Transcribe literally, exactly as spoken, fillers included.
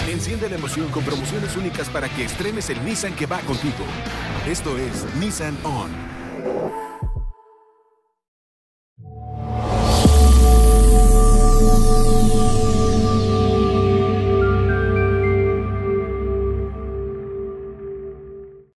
Enciende la emoción con promociones únicas para que estrenes el Nissan que va contigo. Esto es Nissan On.